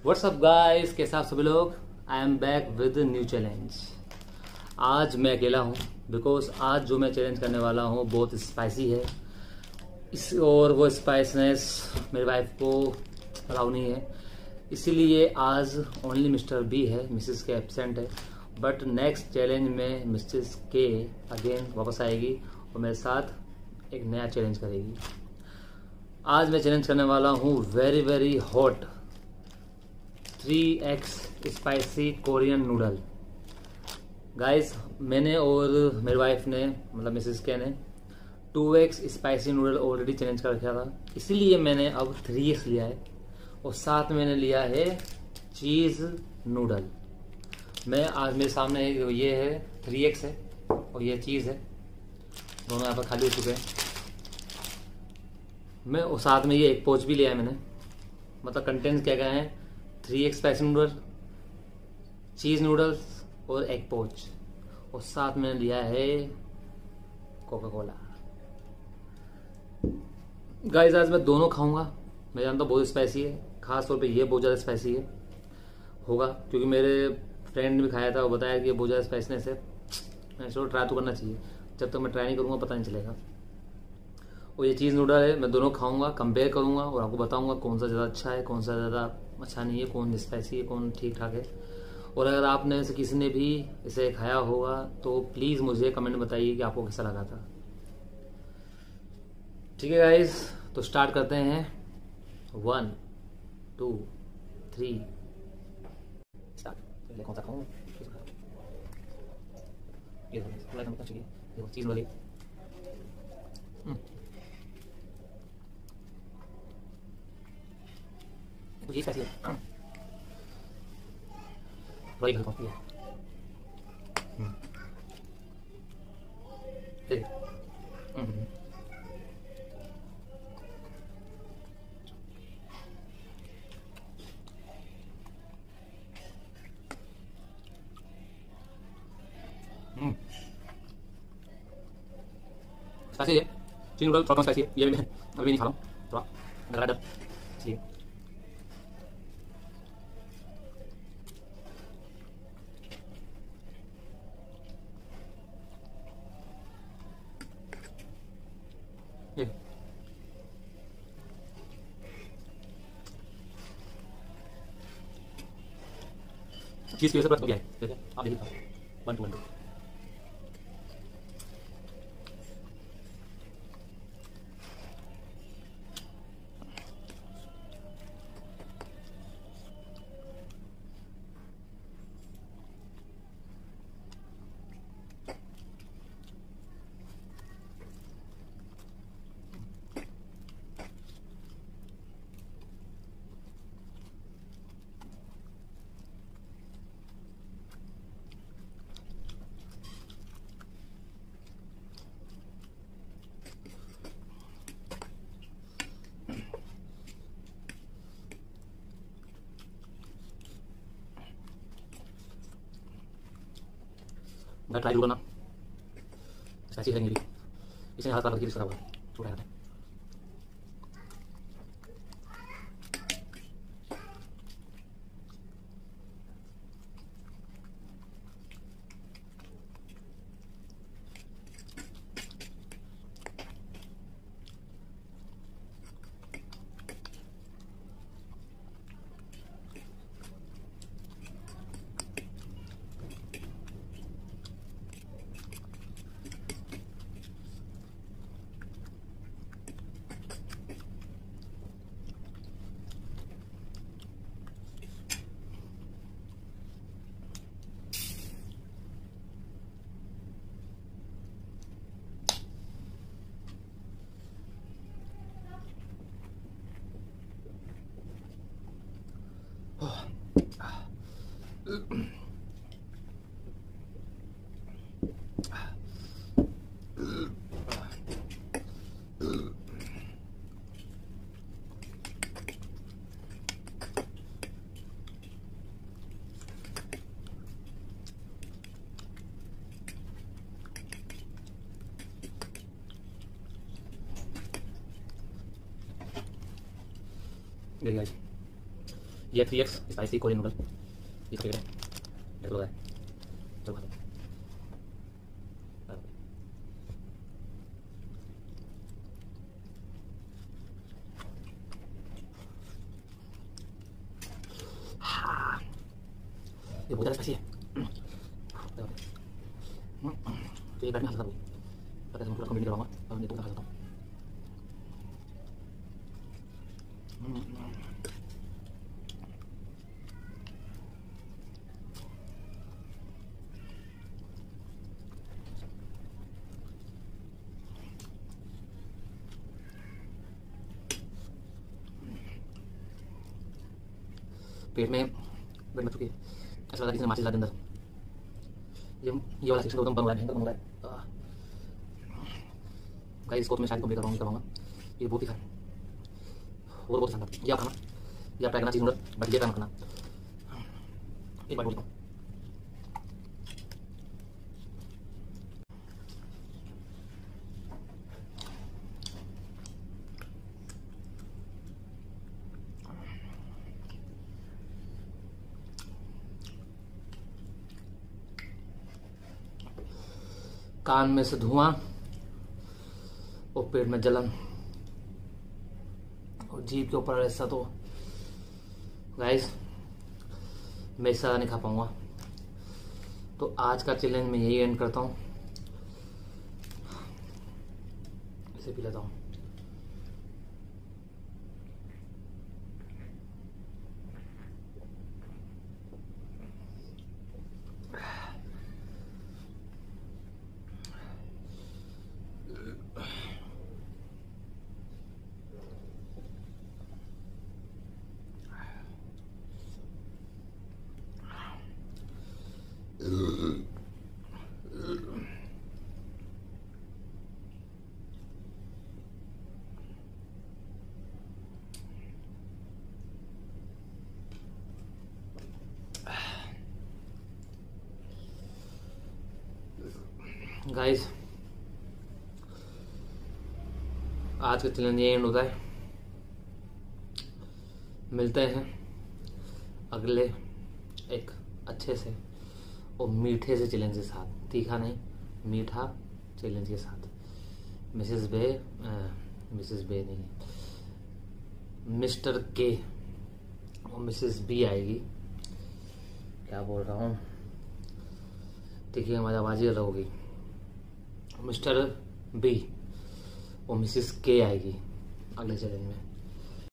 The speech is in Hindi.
व्हाट्सअप गाइस, कैसे आप सभी लोग। I am back with new challenge. आज मैं अकेला हूँ बिकॉज आज जो मैं चैलेंज करने वाला हूँ बहुत स्पाइसी है। और वो स्पाइसनेस मेरी वाइफ को अलाउ नहीं है, इसीलिए आज ओनली मिस्टर बी है, मिसेस के एब्सेंट है। बट नेक्स्ट चैलेंज में मिसेस के अगेन वापस आएगी और मेरे साथ एक नया चैलेंज करेगी। आज मैं चैलेंज करने वाला हूँ very very hot 3x spicy Korean noodle. Guys, मैंने और मेरी वाइफ ने मतलब मिसेस के ने 2x spicy noodle already challenge कर रखा था, इसीलिए मैंने अब 3x लिया है और साथ में मैंने लिया है चीज़ नूडल। मैं आज मेरे सामने ये है 3x है और ये चीज़ है, दोनों यहाँ पर खाली हो चुके हैं। मैं और साथ में ये एक पोच भी लिया है मैंने, मतलब कंटेंट्स क्या क्या हैं 3x spicy noodle, cheese noodles और एग पोच, और साथ में लिया है कोका कोला। गाइस, आज मैं दोनों खाऊंगा। मैं जानता हूँ बहुत स्पाइसी है, खास तौर पे ये बहुत ज़्यादा स्पाइसी है होगा, क्योंकि मेरे फ्रेंड ने भी खाया था, वो बताया कि ये बहुत ज़्यादा स्पाइसनेस है। मैं चलो ट्राई तो करना चाहिए, जब तक मैं ट्राई नहीं करूँगा पता नहीं चलेगा। और ये चीज़ नूडल है, मैं दोनों खाऊंगा, कंपेयर करूंगा और आपको बताऊंगा कौन सा ज़्यादा अच्छा है, कौन सा ज़्यादा अच्छा नहीं है, कौन स्पाइसी है, कौन ठीक ठाक है। और अगर आपने से किसी ने भी इसे खाया होगा तो प्लीज़ मुझे कमेंट में बताइए कि आपको कैसा लगा था। ठीक है गाइस, तो स्टार्ट करते हैं। 1 2 3 स्टार्ट। कौन सा खाऊं? ये चीज़ वाली ये कैसी है? वही घर कॉफी है। स्पाइसी है, चीज़ नूडल थोड़ा कम स्पाइसी है, ये मैं अभी नहीं खा रहा हूँ, थोड़ा गला डर इसलिए। चीज़ की वजह से बड़ा बढ़िया है, ठीक है आप देखिए 1 2 1 2। मैं ट्राई करना ऐसी है मेरी, इसे हाथ करके इसका छोटा है। देखिए गाइस, ये 3x स्पाइसी कोरियन नूडल, ये फेवरेट है, देख लो है, चलो खाते हैं। ये बहुत ज़्यादा स्पाइसी है। तो ये बैठ में हल्का वो पता है, पूरा कंप्लीट करवाऊंगा और ये तो खा सकता हूँ। पेट में बैठ मच चुकी है, ऐसा लगा किसी ने माचिस ला दी अंदर। ये वाला सेक्शन तो एकदम बंद हो रहा है, भयंकर बंद हो रहा है गाइस। इसको तो मैं शायद कंप्लीट करवाऊंगा। ये बहुत ही खा और बहुत शानदार। ये आप खाना, ये आप ट्राई करना चीज़ नूडल, बट ये ट्राई मत करना। एक बार बोलता हूँ, कान में से धुआं और पेट में जलन और जीभ के ऊपर ऐसा। तो गाइस मैं इससे ज़्यादा नहीं खा पाऊंगा, तो आज का चैलेंज मैं यही एंड करता हूँ। इसे पी लेता हूँ। गाइस आज का चैलेंज ये एंड होता है। मिलते हैं अगले एक अच्छे से और मीठे से चैलेंज के साथ। तीखा नहीं, मीठा चैलेंज के साथ। मिसेस बे नहीं, मिस्टर के और मिसेस बी आएगी। क्या बोल रहा हूँ, देखिए हमारी आवाज़ अलग होगी। मिस्टर बी और मिसेस के आएगी अगले चैलेंज में।